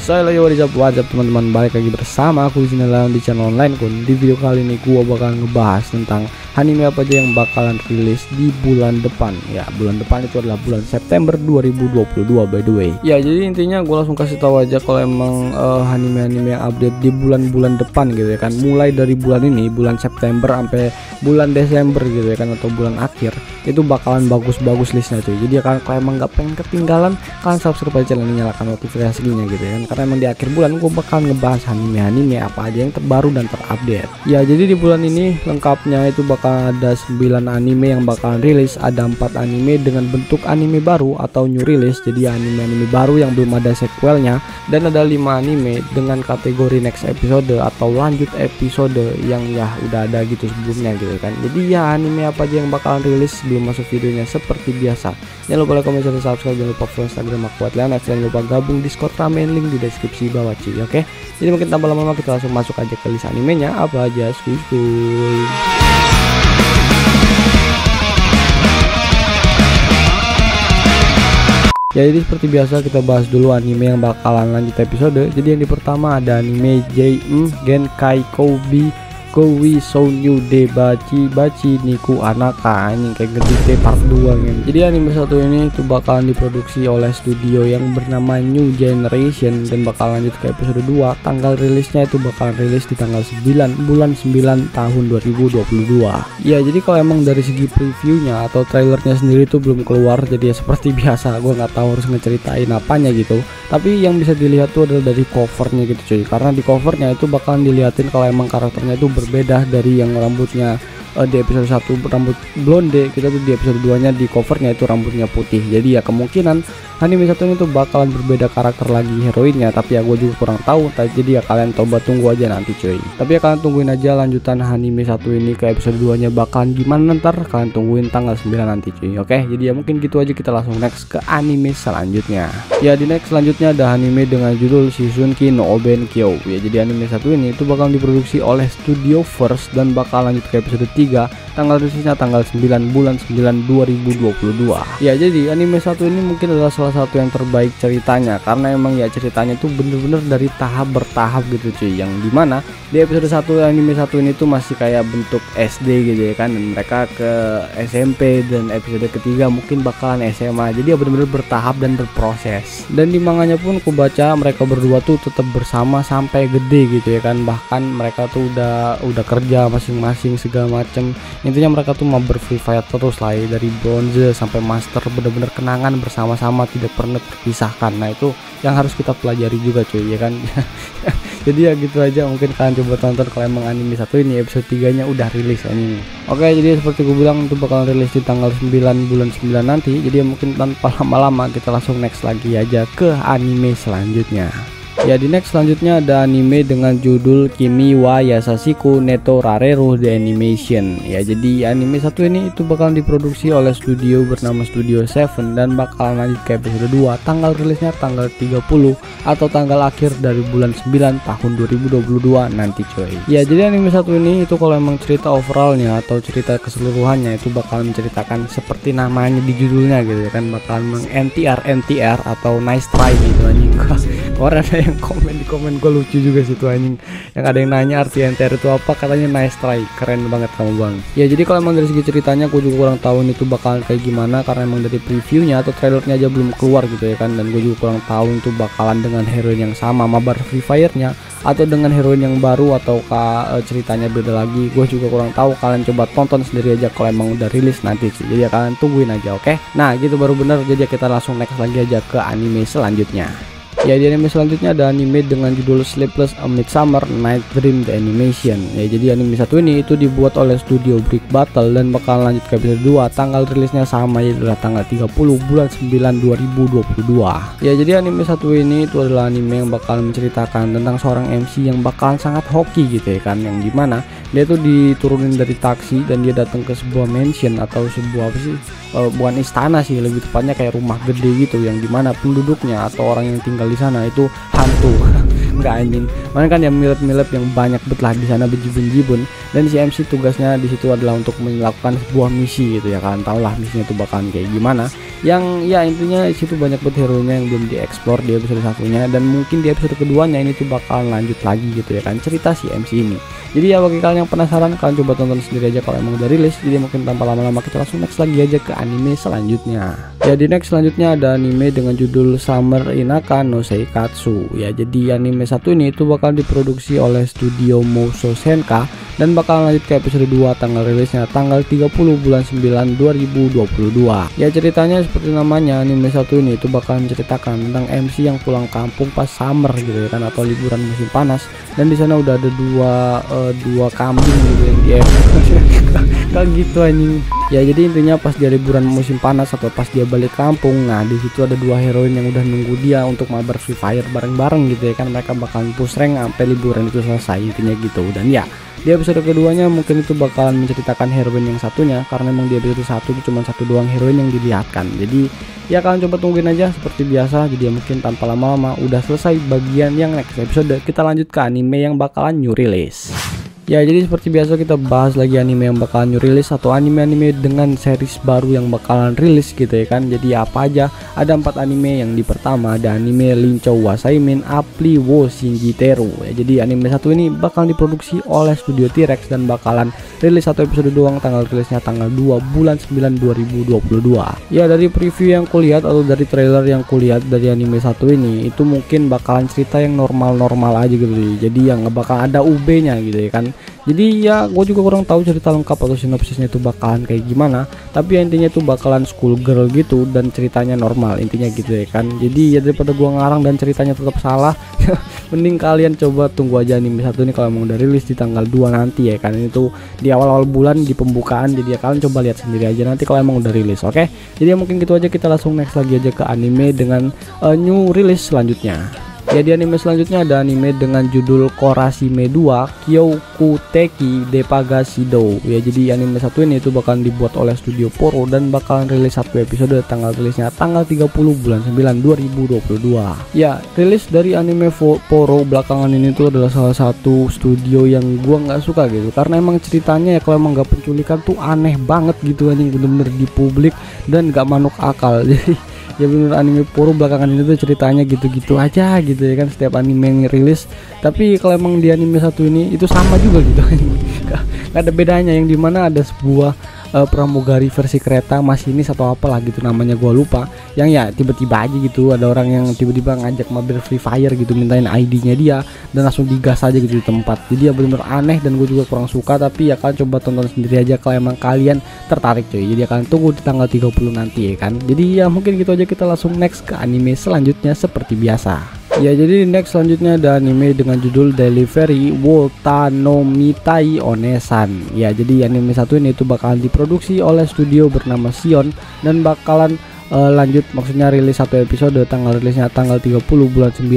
Saya lagi WhatsApp teman-teman, balik lagi bersama aku di sini di channel online Kun. Di video kali ini gua bakal ngebahas tentang anime apa aja yang bakalan rilis di bulan depan. Ya, bulan depan itu adalah bulan September 2022 by the way. Ya, jadi intinya gua langsung kasih tahu aja kalau emang anime-anime yang update di bulan-bulan depan gitu ya kan. Mulai dari bulan ini, bulan September sampai bulan Desember gitu ya kan, atau bulan akhir, itu bakalan bagus-bagus listnya cuy. Jadi kalau emang nggak pengen ketinggalan, kalian subscribe aja channel ini, nyalakan notifikasinya gitu ya kan. Karena emang di akhir bulan gue bakal ngebahas anime-anime apa aja yang terbaru dan terupdate. Ya, jadi di bulan ini lengkapnya itu bakal ada 9 anime yang bakalan rilis. Ada 4 anime dengan bentuk anime baru atau new release, jadi anime-anime baru yang belum ada sequelnya. Dan ada 5 anime dengan kategori next episode atau lanjut episode yang ya udah ada gitu sebelumnya gitu kan. Jadi ya anime apa aja yang bakalan rilis sebelum masuk videonya seperti biasa. Jangan lupa like, comment, share, subscribe, jangan lupa follow Instagram aku @leonx, dan jangan lupa gabung Discord ramen, link di deskripsi bawah cuy. Oke, jadi mungkin tanpa lama-lama kita langsung masuk aja ke list animenya apa aja skuy. Ya, jadi seperti biasa kita bahas dulu anime yang bakalan lanjut episode. Jadi yang di pertama ada anime JM Genkai Koubi Kowi Sounyu de Bachi Niku Anaka, anjing kayak gede part 2 kan. Jadi anime satu ini itu bakalan diproduksi oleh studio yang bernama New Generation dan bakal lanjut ke episode 2. Tanggal rilisnya itu bakalan rilis di tanggal 9 bulan 9 tahun 2022. Ya, jadi kalau emang dari segi previewnya atau trailernya sendiri itu belum keluar, jadi ya seperti biasa gue nggak tahu harus ngeceritain apanya gitu. Tapi yang bisa dilihat tuh adalah dari covernya gitu cuy, karena di covernya itu bakalan dilihatin kalau emang karakternya itu berbeda dari yang rambutnya di episode 1 rambut blonde, kita tuh di episode 2 nya di covernya itu rambutnya putih. Jadi ya kemungkinan anime satu ini tuh bakalan berbeda karakter lagi heroinnya, tapi ya gue juga kurang tahu. Jadi ya kalian coba tunggu aja nanti cuy. Tapi ya kalian tungguin aja lanjutan anime satu ini ke episode 2 nya bakalan gimana ntar, kalian tungguin tanggal 9 nanti cuy. Oke, jadi ya mungkin gitu aja, kita langsung next ke anime selanjutnya. Ya, di next selanjutnya ada anime dengan judul Shizunki no Oben Kyo. Ya, jadi anime satu ini itu bakalan diproduksi oleh Studio First dan bakal lanjut ke episode 3. Tanggal rilisnya tanggal 9 bulan 9 2022. Ya, jadi anime satu ini mungkin adalah salah satu yang terbaik ceritanya, karena emang ya ceritanya tuh bener-bener dari tahap bertahap gitu cuy, yang dimana di episode 1 anime satu ini tuh masih kayak bentuk SD gitu ya kan, dan mereka ke SMP, dan episode ketiga mungkin bakalan SMA. Jadi ya bener-bener bertahap dan berproses. Dan di manganya pun aku baca mereka berdua tuh tetap bersama sampai gede gitu ya kan, bahkan mereka tuh udah kerja masing-masing segala macam. Intinya mereka tuh mau Free Fire terus lah ya, dari bronze sampai master, bener-bener kenangan bersama-sama, tidak pernah terpisahkan. Nah, itu yang harus kita pelajari juga cuy ya kan. Jadi ya gitu aja, mungkin kalian coba tonton kalau emang anime satu ini episode 3 nya udah rilis anime. Oke, jadi seperti gue bilang itu bakal rilis di tanggal 9 bulan 9 nanti. Jadi ya mungkin tanpa lama-lama kita langsung next lagi aja ke anime selanjutnya. Ya, di next selanjutnya ada anime dengan judul Kimi wa Yasashiku Neto Rareru The Animation. Ya, jadi anime satu ini itu bakal diproduksi oleh studio bernama Studio Seven dan bakal lanjut ke episode 2. Tanggal rilisnya tanggal 30 atau tanggal akhir dari bulan 9 tahun 2022 nanti coy. Ya, jadi anime satu ini itu kalau emang cerita overallnya atau cerita keseluruhannya itu bakal menceritakan seperti namanya di judulnya gitu ya kan, bakal NTR atau nice try gitu anjing. Orang ada yang komen di komen gue lucu juga sih tuh anjing, yang ada yang nanya arti NTR itu apa, katanya nice try, keren banget kamu bang. Ya, jadi kalau emang dari segi ceritanya gue juga kurang tahu itu bakalan kayak gimana, karena emang dari previewnya atau trailernya aja belum keluar gitu ya kan, dan gue juga kurang tahu itu bakalan dengan heroin yang sama mabar Free Fire-nya atau dengan heroin yang baru, atau ceritanya beda lagi. Gue juga kurang tahu, kalian coba tonton sendiri aja kalau emang udah rilis nanti sih. Jadi ya kalian tungguin aja, oke? Nah, gitu baru bener. Jadi ya kita langsung next lagi aja ke anime selanjutnya. Ya, di anime selanjutnya ada anime dengan judul Sleepless A Midsummer Night Dream The Animation. Ya, jadi anime satu ini itu dibuat oleh studio Brick Battle dan bakal lanjut ke episode 2. Tanggal rilisnya sama, yaitu tanggal 30 bulan 9 2022. Ya, jadi anime satu ini itu adalah anime yang bakal menceritakan tentang seorang MC yang bakalan sangat hoki gitu ya kan, yang dimana dia tuh diturunin dari taksi dan dia datang ke sebuah mansion atau sebuah apa sih, bukan istana sih, lebih tepatnya kayak rumah gede gitu, yang dimana penduduknya atau orang yang tinggal di sana itu hantu. Enggak anjing, mana kan yang mirip-mirip yang banyak bet lah di sana bejibun-jibun. Dan si MC tugasnya di situ adalah untuk melakukan sebuah misi gitu ya, kalian tau lah misinya itu bakalan kayak gimana. Yang ya intinya di situ banyak bet hero-nya yang belum dieksplor di episode satunya, dan mungkin di episode keduanya ini tuh bakalan lanjut lagi gitu ya kan cerita si MC ini. Jadi ya bagi kalian yang penasaran, kalian coba tonton sendiri aja kalau emang udah rilis. Jadi mungkin tanpa lama-lama kita langsung next lagi aja ke anime selanjutnya. Ya di next selanjutnya ada anime dengan judul Summer Inaka no Seikatsu. Ya jadi anime satu ini itu bakal diproduksi oleh studio Mouso Senka dan bakal lanjut ke episode 2. Tanggal rilisnya tanggal 30 bulan 9 2022. Ya ceritanya seperti namanya, anime satu ini itu bakal menceritakan tentang MC yang pulang kampung pas summer gitu ya kan, atau liburan musim panas. Dan di sana udah ada dua kambing gitu yang di kayak gitu anjing. Ya jadi intinya pas dia liburan musim panas atau pas dia balik kampung, nah di situ ada dua heroin yang udah nunggu dia untuk mabar Free Fire bareng-bareng gitu ya kan. Mereka bakalan push rank sampai liburan itu selesai intinya gitu. Dan ya di episode keduanya mungkin itu bakalan menceritakan heroin yang satunya, karena memang di episode 1 itu cuma satu doang heroin yang dilihatkan. Jadi ya kalian coba tungguin aja seperti biasa. Jadi ya mungkin tanpa lama-lama udah selesai bagian yang next episode, kita lanjut ke anime yang bakalan new release. Ya jadi seperti biasa kita bahas lagi anime yang bakalan new release atau anime-anime dengan series baru yang bakalan rilis gitu ya kan. Jadi apa aja, ada 4 anime. Yang di pertama ada anime Linchou Wasaimin Apply wo Shinjiteru. Ya jadi anime satu ini bakal diproduksi oleh studio T-Rex dan bakalan rilis satu episode doang. Tanggal rilisnya tanggal 2 bulan 9 2022. Ya dari preview yang kulihat atau dari trailer yang kulihat dari anime satu ini, itu mungkin bakalan cerita yang normal-normal aja gitu. Jadi yang nggak bakal ada UB-nya gitu ya kan. Jadi ya gue juga kurang tahu cerita lengkap atau sinopsisnya itu bakalan kayak gimana, tapi ya intinya itu bakalan school girl gitu dan ceritanya normal intinya gitu ya kan. Jadi ya daripada gue ngarang dan ceritanya tetap salah mending kalian coba tunggu aja anime satu ini kalau emang udah rilis di tanggal 2 nanti ya kan. Itu di awal-awal bulan di pembukaan, jadi ya kalian coba lihat sendiri aja nanti kalau emang udah rilis. Oke, jadi ya mungkin gitu aja, kita langsung next lagi aja ke anime dengan new release selanjutnya. Ya di anime selanjutnya ada anime dengan judul Korashime 2 Kyokuteki Depagasido. Ya jadi anime satu ini itu bakal dibuat oleh studio Poro dan bakalan rilis satu episode. Tanggal rilisnya tanggal 30 bulan 9 2022. Ya rilis dari anime Poro belakangan ini tuh adalah salah satu studio yang gua nggak suka gitu, karena emang ceritanya ya kalau emang nggak penculikan tuh aneh banget gitu anjing, bener-bener di publik dan nggak manuk akal. Jadi ya bener anime Poro belakangan ini tuh ceritanya gitu-gitu aja gitu ya kan, setiap anime yang rilis. Tapi kalau emang di anime satu ini itu sama juga gitu gak ada bedanya, yang dimana ada sebuah pramugari versi kereta masinis atau apalah gitu namanya, gua lupa, yang ya tiba-tiba aja gitu ada orang yang tiba-tiba ngajak mabar Free Fire gitu, mintain ID-nya dia dan langsung digas aja gitu di tempat. Jadi ya bener-bener aneh dan gue juga kurang suka. Tapi ya kalian coba tonton sendiri aja kalau emang kalian tertarik cuy. Jadi kalian tunggu di tanggal 30 nanti ya kan. Jadi ya mungkin gitu aja, kita langsung next ke anime selanjutnya seperti biasa. Ya jadi next selanjutnya ada anime dengan judul Delivery Wota no Mitai Onesan. Ya jadi anime satu ini itu bakalan diproduksi oleh studio bernama Sion dan bakalan lanjut, maksudnya rilis satu episode. Tanggal rilisnya tanggal 30 bulan 9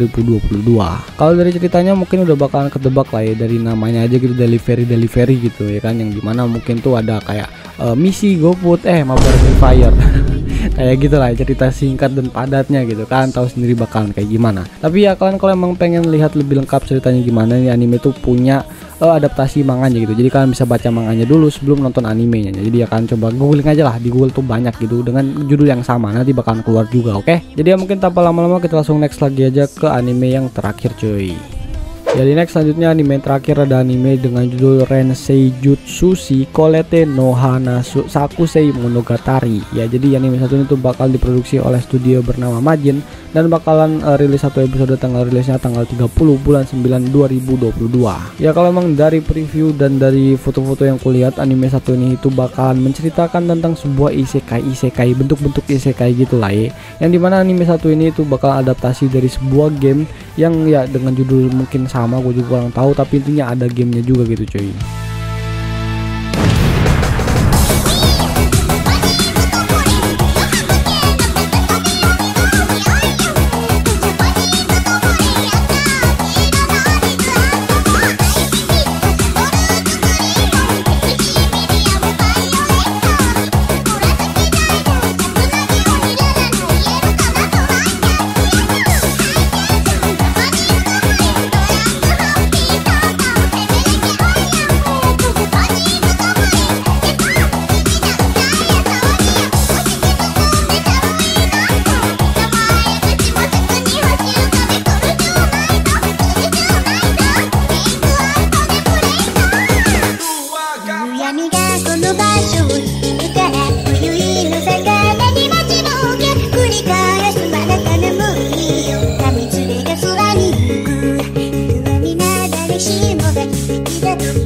2022. Kalau dari ceritanya mungkin udah bakalan ketebak lah ya dari namanya aja gitu, delivery gitu ya kan, yang dimana mungkin tuh ada kayak misi GoFood mabar Free Fire kayak gitulah cerita singkat dan padatnya gitu kan, tahu sendiri bakalan kayak gimana. Tapi ya kalian kalau emang pengen lihat lebih lengkap ceritanya gimana, nih anime tuh punya adaptasi manganya gitu, jadi kalian bisa baca manganya dulu sebelum nonton animenya. Jadi ya kalian coba googling aja lah, di Google tuh banyak gitu dengan judul yang sama, nanti bakalan keluar juga. Oke, jadi ya mungkin tanpa lama-lama kita langsung next lagi aja ke anime yang terakhir cuy. Jadi next selanjutnya anime terakhir ada anime dengan judul Rensei Jutsushi Kolete no Hana Sakusei Monogatari. Ya jadi anime satu ini tuh bakal diproduksi oleh studio bernama Majin dan bakalan rilis satu episode. Tanggal rilisnya tanggal 30 bulan 9 2022. Ya kalau emang dari preview dan dari foto-foto yang kulihat, anime satu ini itu bakalan menceritakan tentang sebuah isekai, bentuk-bentuk isekai gitu lah ya. Yang dimana anime satu ini itu bakal adaptasi dari sebuah game yang ya dengan judul mungkin sama, gue juga kurang tahu, tapi intinya ada gamenya juga gitu cuy. 場所を引くから今宵の魚に待ちぼうけ繰り返すまだかなもういいよ髪連れが空に行く不安になだれ霜が奇跡だと